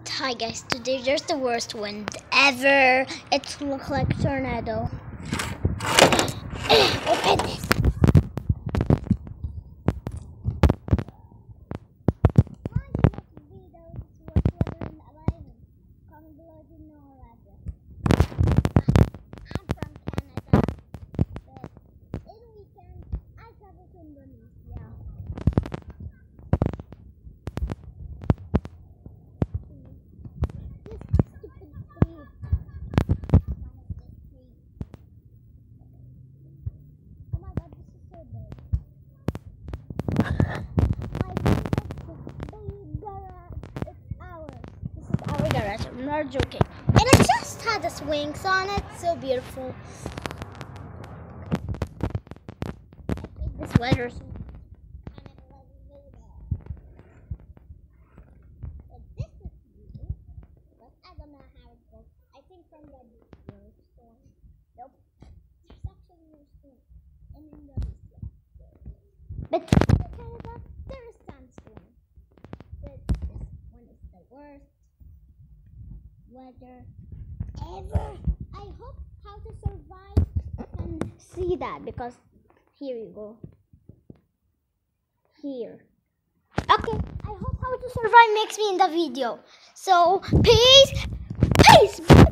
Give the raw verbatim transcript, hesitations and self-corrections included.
Hi guys, today there's the worst wind ever. It looks like tornado. Open this. I'm from Canada, but in weekend I travel to Indonesia. I'm not joking. And it just had the swings on it. So beautiful. This weather. But this is new. But I don't know how it goes. I think from the storm. Nope. There's actually no storm in Indonesia. But in Canada, there is sandstorm. But this one is the worst weather ever. I hope How to Survive can see that, because here you go. Here. Okay, I hope How to Survive makes me in the video. So peace, peace.